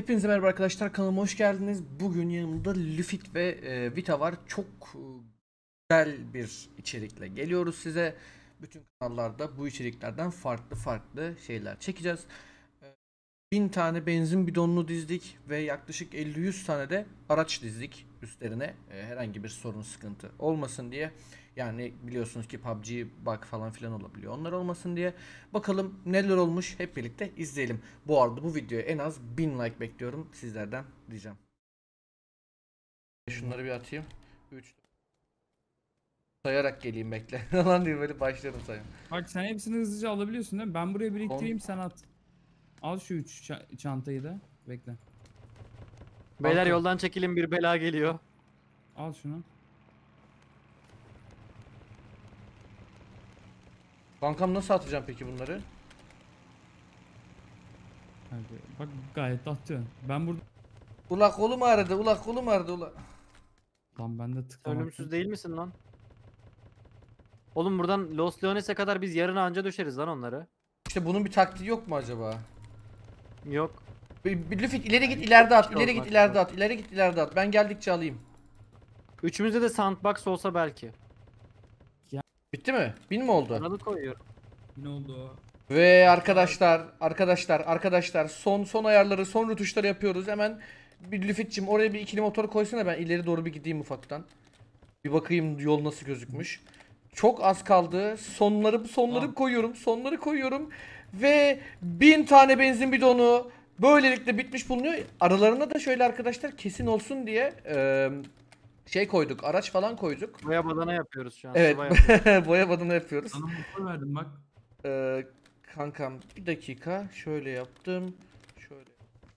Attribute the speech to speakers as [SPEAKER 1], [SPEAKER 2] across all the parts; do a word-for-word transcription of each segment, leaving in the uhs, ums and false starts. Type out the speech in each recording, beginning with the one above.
[SPEAKER 1] Hepinize merhaba arkadaşlar, kanalıma hoş geldiniz. Bugün yanımda Lüfit ve e, Vita var. Çok e, güzel bir içerikle geliyoruz size. Bütün kanallarda bu içeriklerden farklı farklı şeyler çekeceğiz. E, bin tane benzin bidonunu dizdik ve yaklaşık elli yüz tane de araç dizdik üstlerine. E, herhangi bir sorun sıkıntı olmasın diye. Yani biliyorsunuz ki P U B G bug falan filan olabiliyor. Onlar olmasın diye. Bakalım neler olmuş, hep birlikte izleyelim. Bu arada bu videoya en az bin like bekliyorum sizlerden diyeceğim. Şunları bir atayım. üç sayarak geleyim, bekle. Lan diye böyle başlarım sayım.
[SPEAKER 2] Bak sen hepsini hızlıca alabiliyorsun değil mi? Ben buraya biriktireyim,
[SPEAKER 1] On...
[SPEAKER 2] sen at. Al şu üç çantayı da. Bekle.
[SPEAKER 3] Beyler
[SPEAKER 1] Kanka.
[SPEAKER 3] yoldan çekilin, bir bela geliyor.
[SPEAKER 2] Al şunu.
[SPEAKER 1] Kankam nasıl atacağım peki bunları?
[SPEAKER 2] Hadi. Bak gayet atıyorsun. Ben burada...
[SPEAKER 1] Ula kolum ağrıdı, ula kolum ağrıdı ula.
[SPEAKER 2] Lan ben de tıklamak.
[SPEAKER 3] Ölümsüz değil misin lan? Oğlum buradan Los Leones'e kadar biz yarın anca düşeriz lan onları.
[SPEAKER 1] İşte bunun bir taktiği yok mu acaba?
[SPEAKER 3] Yok.
[SPEAKER 1] Bir, bir Lüfit ileri git, ileride at,
[SPEAKER 3] Çok
[SPEAKER 1] ileri
[SPEAKER 3] şey
[SPEAKER 1] git,
[SPEAKER 3] olmak
[SPEAKER 1] ileride
[SPEAKER 3] lazım.
[SPEAKER 1] at, ileri git, ileride at. Ben geldikçe alayım.
[SPEAKER 3] Üçümüzde de sandbox olsa belki.
[SPEAKER 1] Bitti mi? Bin mi oldu?
[SPEAKER 3] Kanalı koyuyorum.
[SPEAKER 2] Ne oldu o?
[SPEAKER 1] Ve arkadaşlar, arkadaşlar, arkadaşlar son son ayarları, son rötuşları yapıyoruz. Hemen bir Lüfit'cim oraya bir ikili motor koysana, ben ileri doğru bir gideyim ufaktan. Bir bakayım yol nasıl gözükmüş. Çok az kaldı. Sonları sonları
[SPEAKER 2] Tamam.
[SPEAKER 1] koyuyorum. Sonları koyuyorum. Ve bin tane benzin bidonu böylelikle bitmiş bulunuyor. Aralarına da şöyle arkadaşlar kesin olsun diye e, şey koyduk. Araç falan koyduk.
[SPEAKER 3] Boya badana yapıyoruz şu an.
[SPEAKER 1] Evet.
[SPEAKER 3] sıva yapıyoruz.
[SPEAKER 1] Boya badana yapıyoruz.
[SPEAKER 2] Sana motor verdim bak.
[SPEAKER 1] Ee, kankam bir dakika, şöyle yaptım, şöyle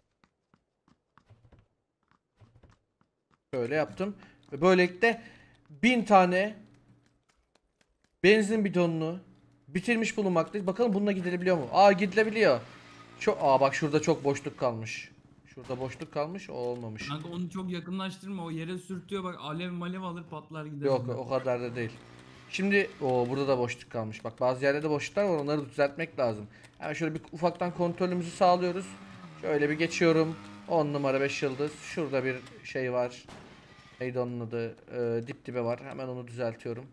[SPEAKER 1] şöyle yaptım ve böylelikle bin tane benzin bidonunu bitirmiş bulunmaktayız. Bakalım bununla gidilebiliyor mu? Aa, gidilebiliyor. Çok, aa bak şurada çok boşluk kalmış. Şurada boşluk kalmış, o olmamış.
[SPEAKER 2] Kanka onu çok yakınlaştırma, o yere sürtüyor bak, alev malev alır patlar gider.
[SPEAKER 1] Yok, o kadar da değil. Şimdi o burada da boşluk kalmış. Bak bazı yerlerde boşluklar var, onları düzeltmek lazım. Hemen şöyle bir ufaktan kontrolümüzü sağlıyoruz. Şöyle bir geçiyorum. on numara beş yıldız. Şurada bir şey var. Neydi onun adı? Ee, dip dibe var. Hemen onu düzeltiyorum.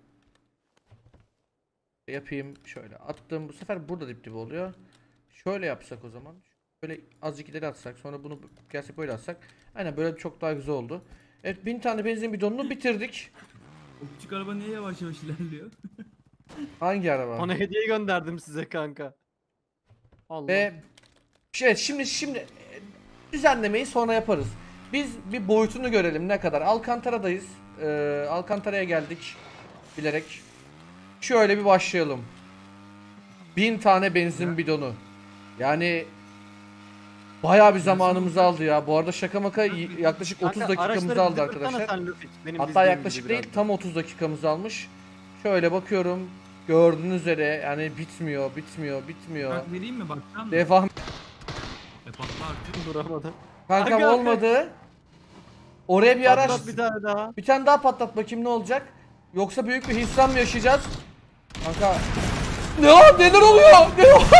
[SPEAKER 1] Yapayım. Şöyle attım. Bu sefer burada dip dibe oluyor. Şöyle yapsak o zaman. Şöyle azıcık ileri atsak. Sonra bunu gelsek böyle atsak. Aynen, böyle çok daha güzel oldu. Evet, bin tane benzin bidonunu bitirdik.
[SPEAKER 2] O küçük araba niye yavaş yavaş ilerliyor?
[SPEAKER 1] Hangi araba?
[SPEAKER 3] Ona hediye gönderdim size kanka. Allah.
[SPEAKER 1] Ve evet, şimdi şimdi e, düzenlemeyi sonra yaparız. Biz bir boyutunu görelim ne kadar. Alcantara'dayız. Ee, Alcantara'ya geldik bilerek. Şöyle bir başlayalım. Bin tane benzin bidonu. Yani bayağı bir zamanımızı aldı ya. Bu arada şaka maka y- yaklaşık otuz
[SPEAKER 3] Kanka,
[SPEAKER 1] dakikamızı
[SPEAKER 3] araçları
[SPEAKER 1] aldı
[SPEAKER 3] bize kırsana
[SPEAKER 1] arkadaşlar.
[SPEAKER 3] sen Lüfit. Benim
[SPEAKER 1] Hatta
[SPEAKER 3] dizdiğim
[SPEAKER 1] yaklaşık
[SPEAKER 3] gibi
[SPEAKER 1] değil,
[SPEAKER 3] biraz.
[SPEAKER 1] tam otuz dakikamızı almış. Şöyle bakıyorum. Gördüğünüz üzere yani bitmiyor, bitmiyor, bitmiyor.
[SPEAKER 2] Bak vereyim mi, bakacağım mı?
[SPEAKER 1] Devam.
[SPEAKER 2] E patla artık.
[SPEAKER 3] Duramadım.
[SPEAKER 1] Kankam
[SPEAKER 3] Aga.
[SPEAKER 1] olmadı. Oraya bir araç.
[SPEAKER 3] Patlat bir tane daha.
[SPEAKER 1] Bir tane daha patlat bakayım, ne olacak? Yoksa büyük bir hüsran mı yaşayacağız? Kanka. Ne o? Neler oluyor? Ne o?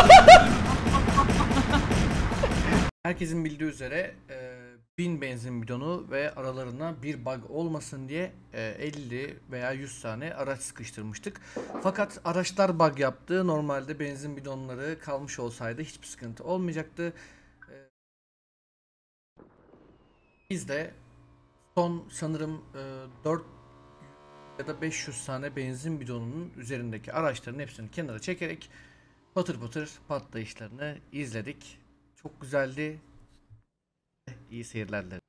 [SPEAKER 1] Herkesin bildiği üzere e, bin benzin bidonu ve aralarına bir bug olmasın diye e, elli veya yüz tane araç sıkıştırmıştık. Fakat araçlar bug yaptı. Normalde benzin bidonları kalmış olsaydı hiçbir sıkıntı olmayacaktı. E, biz de son sanırım e, dört ya da beş yüz tane benzin bidonunun üzerindeki araçların hepsini kenara çekerek patır patır patlayışlarını izledik. Çok güzeldi. İyi seyirler dilerim.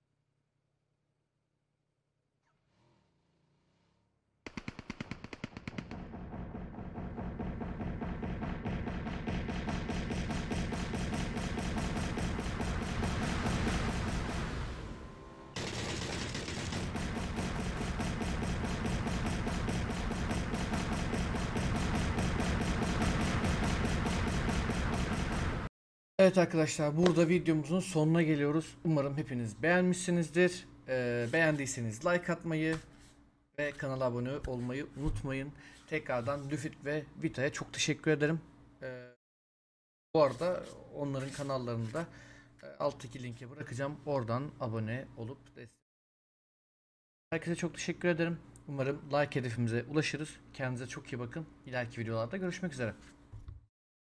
[SPEAKER 1] Evet arkadaşlar, burada videomuzun sonuna geliyoruz. Umarım hepiniz beğenmişsinizdir. Ee, beğendiyseniz like atmayı ve kanala abone olmayı unutmayın. Tekrardan Lüfit ve Vita'ya çok teşekkür ederim. Ee, bu arada onların kanallarında e, alttaki linke bırakacağım. Oradan abone olup destek. Herkese çok teşekkür ederim. Umarım like hedefimize ulaşırız. Kendinize çok iyi bakın. İleriki videolarda görüşmek üzere.